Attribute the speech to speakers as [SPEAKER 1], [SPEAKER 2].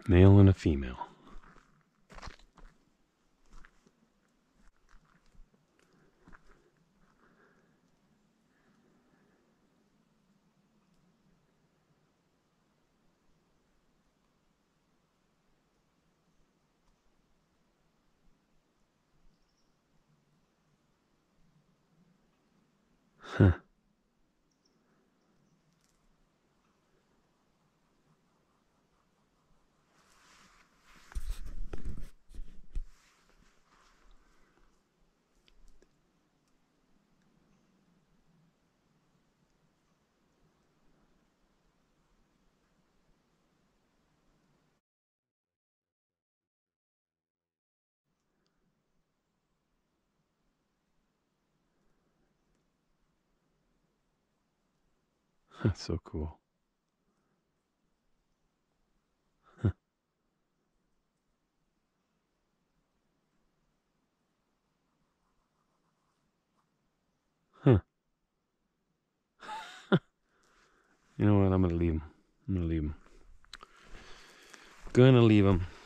[SPEAKER 1] Male and a female. Huh. That's so cool. Huh. Huh. You know what? I'm gonna leave him. I'm gonna leave him. Gonna leave him.